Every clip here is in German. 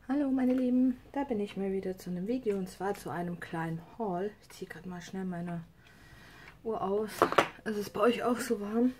Hallo meine Lieben, da bin ich mal wieder zu einem Video und zwar zu einem kleinen Haul. Ich ziehe gerade mal schnell meine Uhr aus. Es ist bei euch auch so warm.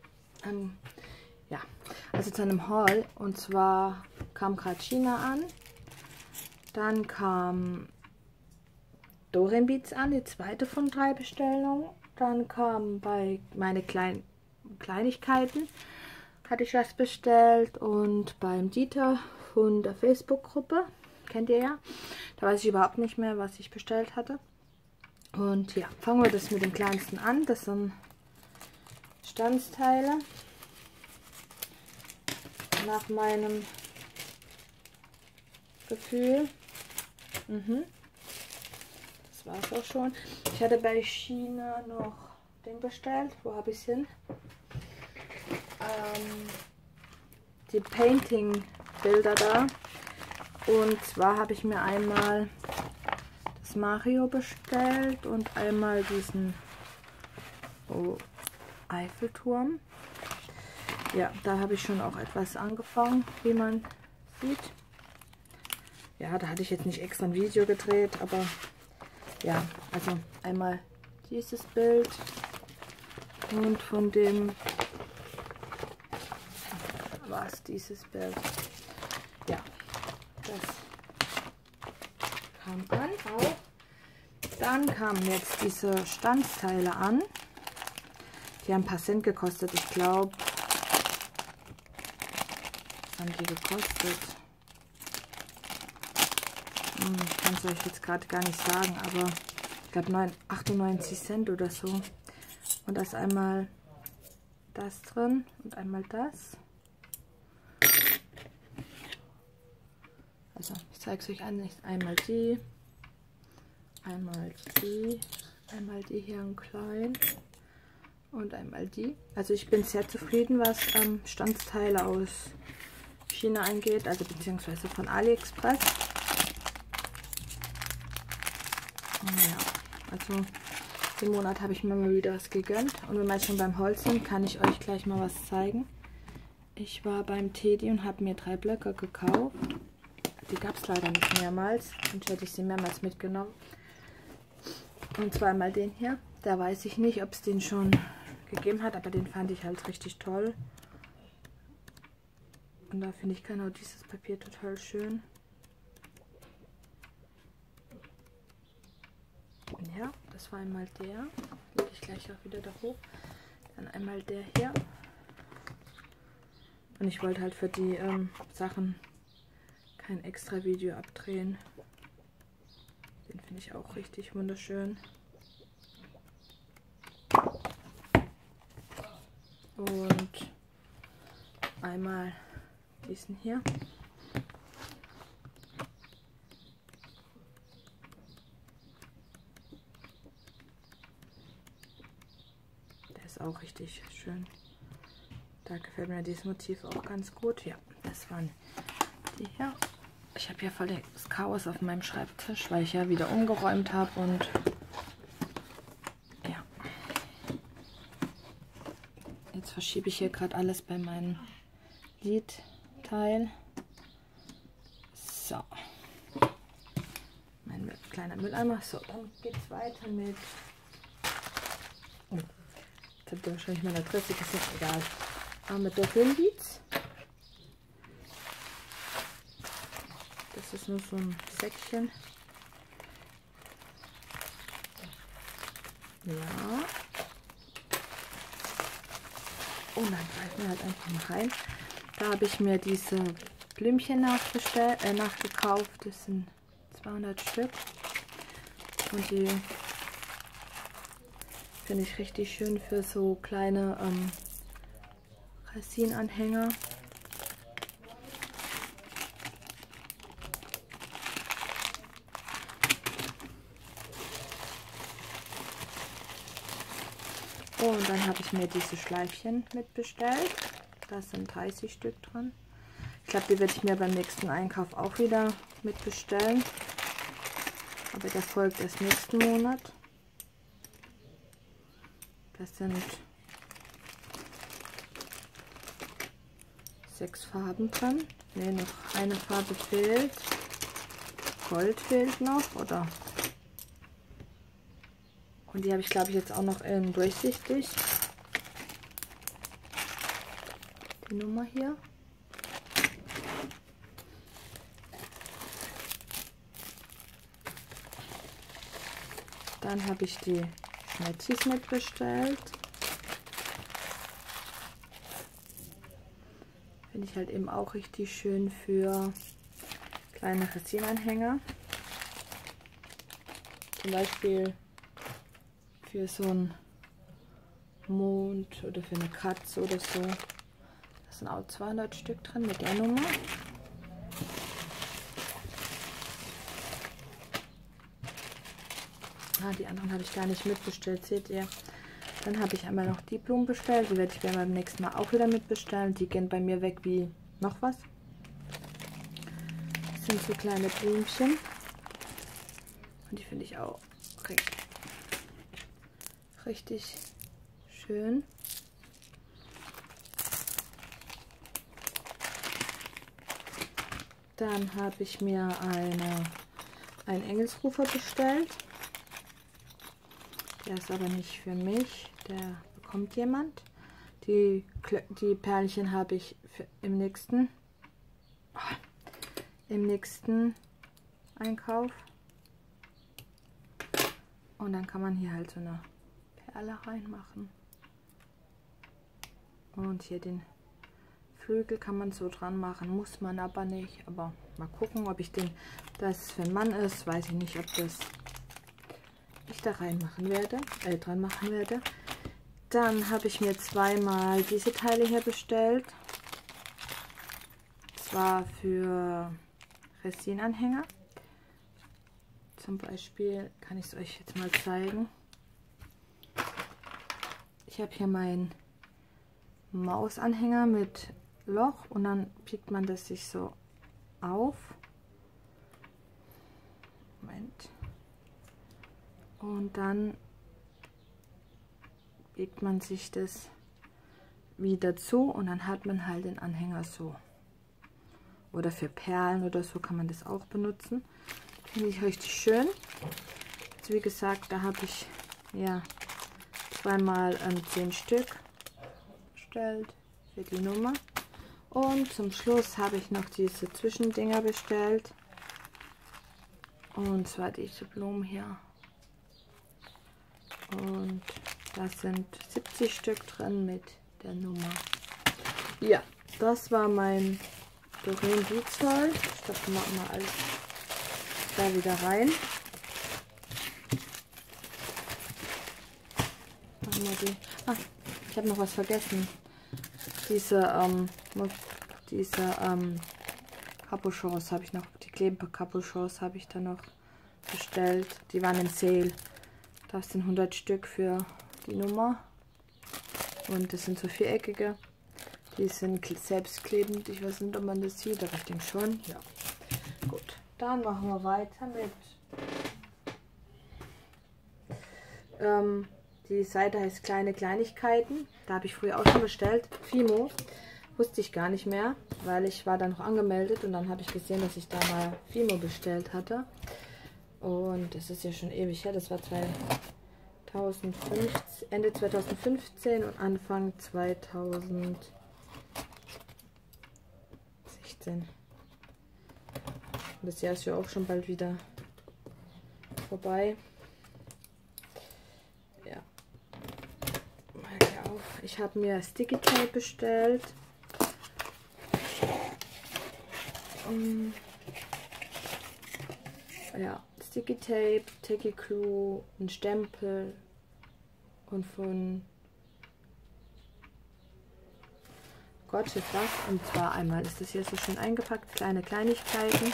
Ja, also zu einem Haul und zwar kam gerade China an, dann kam Dorian Beats an, die zweite von 3 Bestellungen. Dann kam bei meine Kleinigkeiten, hatte ich was bestellt und beim Dieter von der Facebook-Gruppe, kennt ihr ja, da weiß ich überhaupt nicht mehr, was ich bestellt hatte. Und ja, fangen wir das mit dem kleinsten an, das sind Standsteile. Nach meinem Gefühl. Das war es auch schon. Ich hatte bei China noch den bestellt. Wo habe ich es hin? Die Painting-Bilder da. Und zwar habe ich mir einmal das Mario bestellt und einmal diesen Eiffelturm. Ja, da habe ich schon auch etwas angefangen, wie man sieht. Ja, da hatte ich jetzt nicht extra ein Video gedreht, aber ja, also einmal dieses Bild und von dem war es dieses Bild. Ja, das kam an auch. Dann kamen jetzt diese Standsteile an. Die haben ein paar Cent gekostet, ich glaube. Was haben die gekostet? Ich kann es euch jetzt gerade gar nicht sagen, aber ich glaube 98 Cent oder so. Und da ist einmal das drin und einmal das. Also ich zeige es euch an, einmal die hier in klein und einmal die. Also ich bin sehr zufrieden, was Standsteile aus China angeht, also beziehungsweise von AliExpress. Ja, also im Monat habe ich mir mal wieder was gegönnt. Und wenn wir jetzt schon beim Holz sind, kann ich euch gleich mal was zeigen. Ich war beim Teddy und habe mir 3 Blöcke gekauft. Die gab es leider nicht mehrmals. Sonst hätte ich sie mehrmals mitgenommen. Und zwar einmal den hier. Da weiß ich nicht, ob es den schon gegeben hat, aber den fand ich halt richtig toll. Und da finde ich genau dieses Papier total schön. Ja, das war einmal der. Lege ich gleich auch wieder da hoch. Dann einmal der hier. Und ich wollte halt für die Sachen kein extra Video abdrehen. Den finde ich auch richtig wunderschön. Und einmal diesen hier. Der ist auch richtig schön. Da gefällt mir dieses Motiv auch ganz gut. Ja, das waren die hier. Ich habe ja voll das Chaos auf meinem Schreibtisch, weil ich ja wieder umgeräumt habe und ja. Jetzt verschiebe ich hier gerade alles bei meinem Lidteil. So. Mein kleiner Mülleimer. So, dann geht es weiter mit. Oh, jetzt habt ihr wahrscheinlich meine Adresse, ist jetzt egal. Aber mit Dorian Beats. Das ist nur so ein Säckchen. Ja. Und dann greifen wir halt einfach mal rein. Da habe ich mir diese Blümchen nachgekauft. Das sind 200 Stück. Und die finde ich richtig schön für so kleine Resinanhänger. Und dann habe ich mir diese Schleifchen mitbestellt. Da sind 30 Stück drin. Ich glaube, die werde ich mir beim nächsten Einkauf auch wieder mitbestellen. Aber der folgt erst nächsten Monat. Das sind 6 Farben drin. Ne, noch eine Farbe fehlt. Gold fehlt noch, oder? Und die habe ich, glaube ich, jetzt auch noch in durchsichtig. Die Nummer hier. Dann habe ich die Schnetzis mitbestellt. Finde ich halt eben auch richtig schön für kleine Resinanhänger. Zum Beispiel für so einen Mond oder für eine Katze oder so. Da sind auch 200 Stück drin mit der Nummer. Die anderen habe ich gar nicht mitbestellt, seht ihr. Dann habe ich einmal noch die Blumen bestellt. Die werde ich beim nächsten Mal auch wieder mitbestellen. Die gehen bei mir weg wie noch was. Das sind so kleine Blümchen. Und die finde ich auch richtig schön. Dann habe ich mir einen Engelsrufer bestellt. Der ist aber nicht für mich, der bekommt jemand. Die Perlchen habe ich im nächsten Einkauf. Und dann kann man hier halt so eine Perle reinmachen. Und hier den Flügel kann man so dran machen, muss man aber nicht. Aber mal gucken, ob ich das für einen Mann ist, weiß ich nicht, ob das ich da reinmachen werde, dran machen werde. Dann habe ich mir zweimal diese Teile hier bestellt. Zwar für Resinanhänger. Zum Beispiel kann ich es euch jetzt mal zeigen. Ich habe hier meinen Mausanhänger mit Loch und dann piekt man das sich so auf. Moment. Und dann biegt man sich das wieder zu und dann hat man halt den Anhänger so. Oder für Perlen oder so kann man das auch benutzen. Finde ich richtig schön. Also wie gesagt, da habe ich ja zweimal 10 Stück bestellt für die Nummer. Und zum Schluss habe ich noch diese Zwischendinger bestellt. Und zwar diese Blumen hier. Und da sind 70 Stück drin mit der Nummer. Ja, das war mein Doreen Beats Haul. Ich glaube, wir machen mal alles da wieder rein. Machen wir die. Ich habe noch was vergessen. Diese Capuchons habe ich noch, die Klebe-Capuchons habe ich da noch bestellt. Die waren im Sale. Das sind 100 Stück für die Nummer. Und das sind so viereckige. Die sind selbstklebend. Ich weiß nicht, ob man das sieht, aber ich denke schon. Ja. Gut. Dann machen wir weiter mit. Die Seite heißt Kleine Kleinigkeiten. Da habe ich früher auch schon bestellt. Fimo. Wusste ich gar nicht mehr, weil ich war da noch angemeldet und dann habe ich gesehen, dass ich da mal Fimo bestellt hatte. Und das ist ja schon ewig her. Das war 2015, Ende 2015 und Anfang 2016. Und das Jahr ist ja auch schon bald wieder vorbei. Ja. Mal hier auf. Ich habe mir Sticky Tape bestellt. Ja, Sticky Tape, Tacky Glue, ein Stempel und von Gotcha was. Und zwar einmal ist das hier so schön eingepackt, kleine Kleinigkeiten.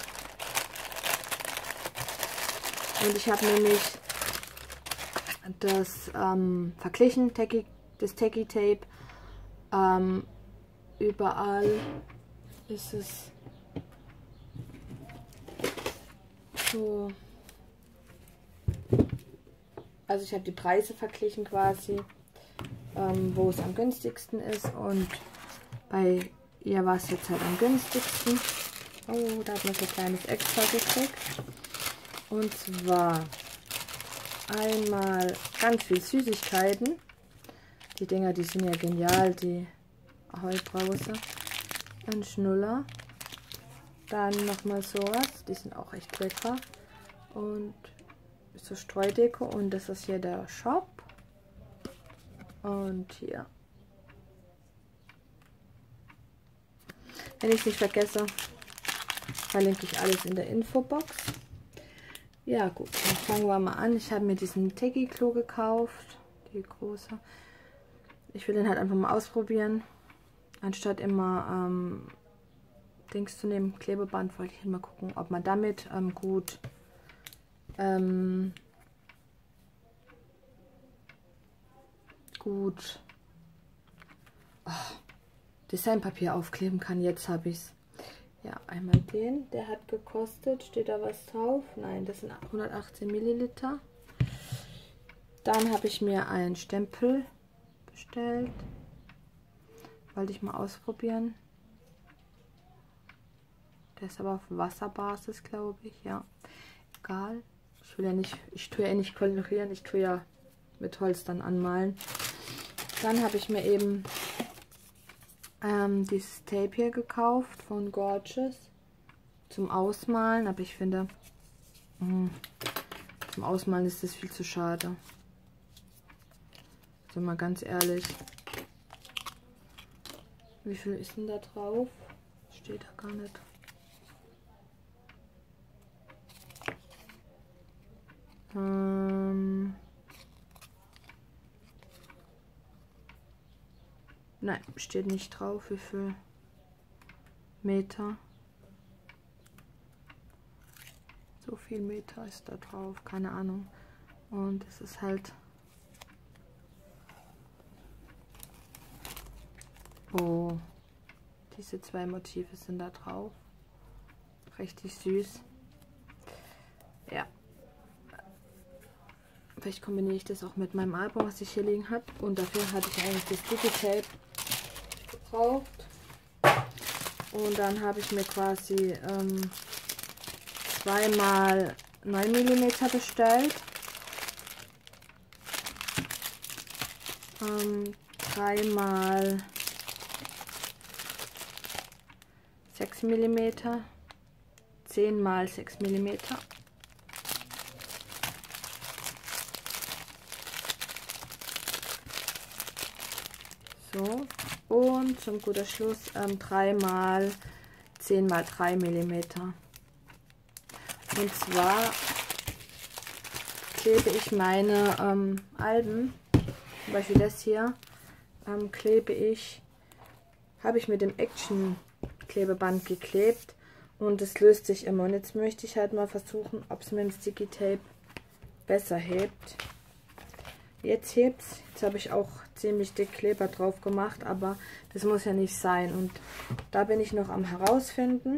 Und ich habe nämlich das verglichen, das Tacky Tape. Überall ist es so. Also ich habe die Preise verglichen quasi, wo es am günstigsten ist, und bei Hier war es jetzt halt am günstigsten. Oh, da hat man so ein kleines Extra gekriegt. Und zwar einmal ganz viel Süßigkeiten. Die Dinger, die sind ja genial, die Ahoi-Brause. Ein Schnuller. Dann nochmal sowas, die sind auch echt lecker. Und so Streudeko und das ist hier der Shop. Und hier. Wenn ich es nicht vergesse, verlinke ich alles in der Infobox. Ja gut, dann fangen wir mal an. Ich habe mir diesen Tegi-Klo gekauft, die große. Ich will den halt einfach mal ausprobieren. Anstatt immer Dings zu nehmen, Klebeband, wollte ich mal gucken, ob man damit gut Designpapier aufkleben kann. Jetzt habe ich es. Ja, einmal den. Der hat gekostet. Steht da was drauf? Nein, das sind 118 Milliliter. Dann habe ich mir einen Stempel bestellt. Wollte ich mal ausprobieren. Der ist aber auf Wasserbasis, glaube ich. Ja, egal. Ich will ja nicht, ich tue ja nicht kolorieren. Ich tue ja mit Holz dann anmalen. Dann habe ich mir eben dieses Tape hier gekauft von Gorgeous zum Ausmalen, aber ich finde, zum Ausmalen ist das viel zu schade. Also mal ganz ehrlich. Wie viel ist denn da drauf? Steht da gar nicht. Nein, steht nicht drauf, wie viel Meter. So viel Meter ist da drauf, keine Ahnung. Und es ist halt... Oh, diese zwei Motive sind da drauf. Richtig süß. Ja. Vielleicht kombiniere ich das auch mit meinem Album, was ich hier liegen habe. Und dafür hatte ich eigentlich das Digitape gebraucht. Und dann habe ich mir quasi zweimal 9 mm bestellt. Dreimal 6 mm. 10 mal 6 mm. So, und zum guter Schluss 3 mal 10 mal 3 mm. Und zwar klebe ich meine Alben, zum Beispiel das hier, habe ich mit dem Action Klebeband geklebt und es löst sich immer. Und jetzt möchte ich halt mal versuchen, ob es mit dem Sticky Tape besser hebt. Jetzt hebt's. Jetzt habe ich auch ziemlich dick Kleber drauf gemacht, aber das muss ja nicht sein. Und da bin ich noch am herausfinden,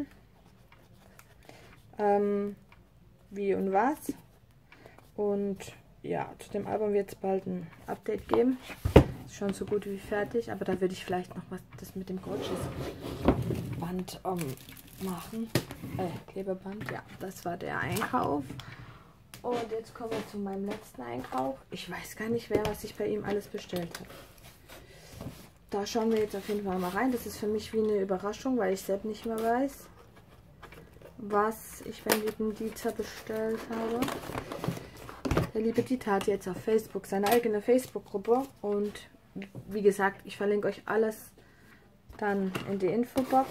wie und was. Und ja, zu dem Album wird es bald ein Update geben. Ist schon so gut wie fertig, aber da würde ich vielleicht noch was das mit dem Gorgeous Band machen. Klebeband, ja, das war der Einkauf. Und jetzt kommen wir zu meinem letzten Einkauf. Ich weiß gar nicht mehr, was ich bei ihm alles bestellt habe. Da schauen wir jetzt auf jeden Fall mal rein. Das ist für mich wie eine Überraschung, weil ich selbst nicht mehr weiß, was ich beim lieben Dieter bestellt habe. Der liebe Dieter hat jetzt auf Facebook seine eigene Facebook-Gruppe. Und wie gesagt, ich verlinke euch alles dann in die Infobox.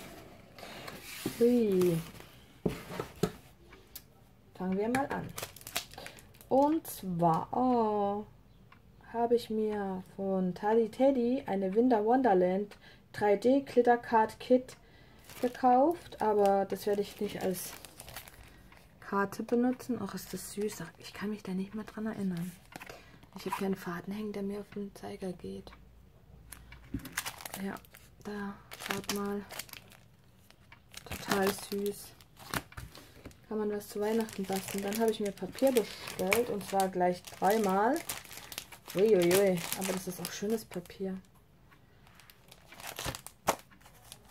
Hui. Fangen wir mal an. Und zwar habe ich mir von Tali Teddy eine Winter Wonderland 3D Glitter Card Kit gekauft, aber das werde ich nicht als Karte benutzen. Ach, ist das süß. Ach, ich kann mich da nicht mehr dran erinnern. Ich habe hier einen Faden hängen, der mir auf den Zeiger geht. Ja, da schaut mal. Total süß. Kann man was zu Weihnachten basteln. Dann habe ich mir Papier bestellt und zwar gleich 3-mal. Uiuiui, aber das ist auch schönes Papier.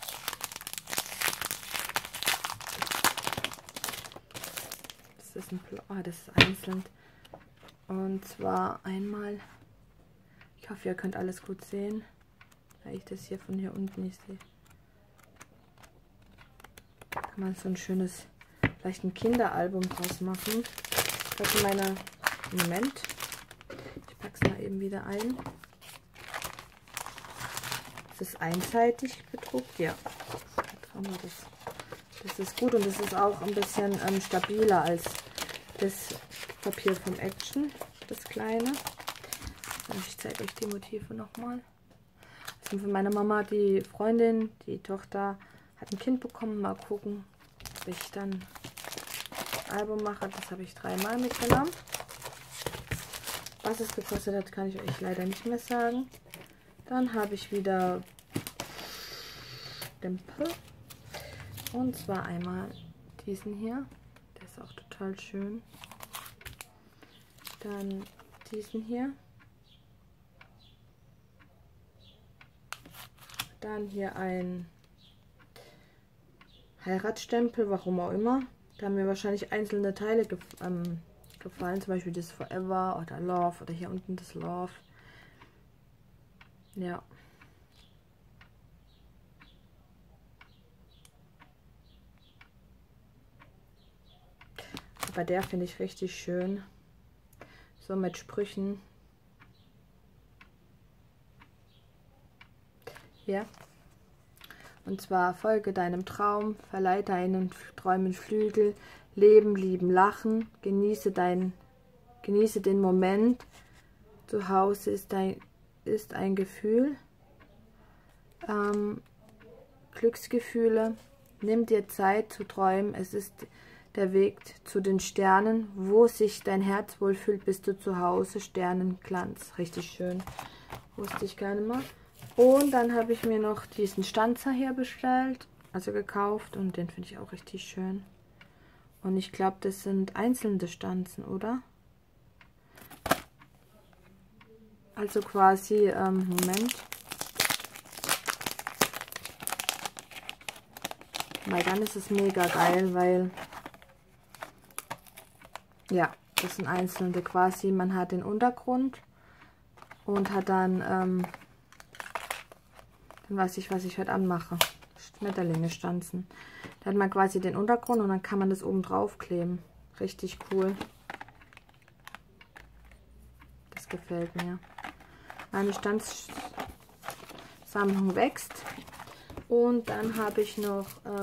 ist ein Blau. Ah, das ist einzeln. Und zwar einmal, ich hoffe, ihr könnt alles gut sehen, weil ich das hier von hier unten nicht sehe. Kann man so ein schönes, vielleicht ein Kinderalbum draus machen. Das ist meine, Moment, ich packe es mal eben wieder ein. Das ist einseitig bedruckt, ja. Das ist gut und das ist auch ein bisschen stabiler als das Papier vom Action, das kleine. Ich zeige euch die Motive nochmal. Also von meiner Mama, die Freundin, die Tochter hat ein Kind bekommen. Mal gucken, ob ich dann ein Album mache. Das habe ich 3-mal mitgenommen. Was es gekostet hat, kann ich euch leider nicht mehr sagen. Dann habe ich wieder Stempel. Und zwar einmal diesen hier. Der ist auch total schön. Dann diesen hier. Dann hier ein Heiratsstempel, warum auch immer. Da haben mir wahrscheinlich einzelne Teile gefallen. Zum Beispiel das Forever oder Love oder hier unten das Love. Ja. Aber der finde ich richtig schön. So mit Sprüchen. Ja. Und zwar: folge deinem Traum, verleih deinen Träumen Flügel, leben, lieben, lachen, genieße den Moment. Zu Hause ist ein Gefühl. Glücksgefühle. Nimm dir Zeit zu träumen. Es ist der Weg zu den Sternen. Wo sich dein Herz wohlfühlt, bist du zu Hause. Sternenglanz. Richtig schön. Wusste ich gar nicht mehr. Und dann habe ich mir noch diesen Stanzer hier bestellt. Also gekauft. Und den finde ich auch richtig schön. Und ich glaube, das sind einzelne Stanzen, oder? Also quasi, Moment. Weil dann ist es mega geil, weil, ja, das sind einzelne quasi. Man hat den Untergrund und hat dann, dann weiß ich, was ich heute anmache. Schmetterlinge stanzen. Da hat man quasi den Untergrund und dann kann man das oben drauf kleben. Richtig cool. Das gefällt mir. Meine Stanzsammlung wächst. Und dann habe ich noch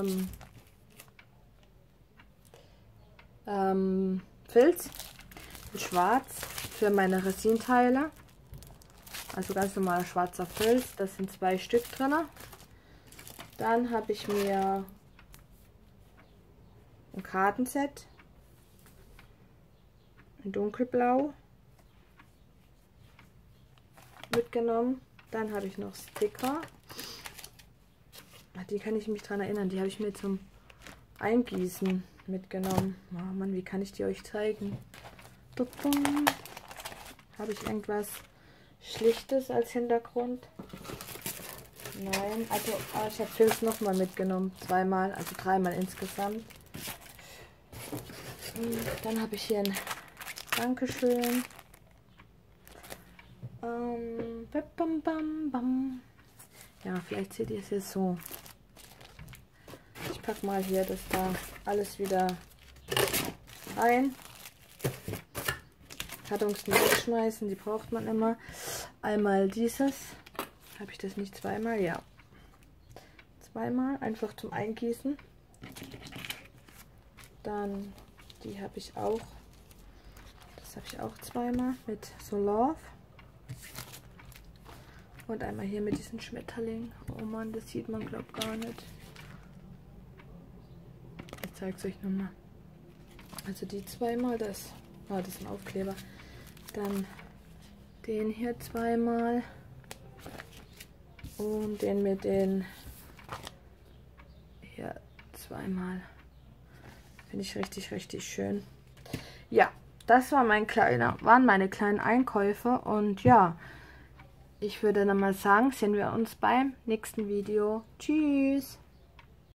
Filz in Schwarz für meine Resinteile. Also ganz normaler schwarzer Filz. Das sind 2 Stück drin. Dann habe ich mir ein Kartenset in dunkelblau mitgenommen. Dann habe ich noch Sticker. Die kann ich mich dran erinnern. Die habe ich mir zum Eingießen mitgenommen. Oh Mann, wie kann ich die euch zeigen? Habe ich irgendwas Schlichtes als Hintergrund? Nein, also ich habe Filz nochmal mitgenommen. 2-mal, also 3-mal insgesamt. Und dann habe ich hier ein Dankeschön. Ja, vielleicht seht ihr es jetzt so. Ich packe mal hier das da alles wieder rein. Kartons nicht wegschmeißen, die braucht man immer. Einmal dieses. Habe ich das nicht 2-mal? Ja. 2-mal, einfach zum Eingießen. Dann die habe ich auch. Das habe ich auch 2-mal mit so Love. Und einmal hier mit diesen Schmetterlingen. Oh Mann, das sieht man, glaube ich, gar nicht. Ich zeige es euch nochmal. Also die 2-mal, das ist ein Aufkleber. Dann den hier 2-mal. Und den mit den hier 2-mal. Finde ich richtig, richtig schön. Ja, das war waren meine kleinen Einkäufe. Und ja, ich würde dann mal sagen, sehen wir uns beim nächsten Video. Tschüss!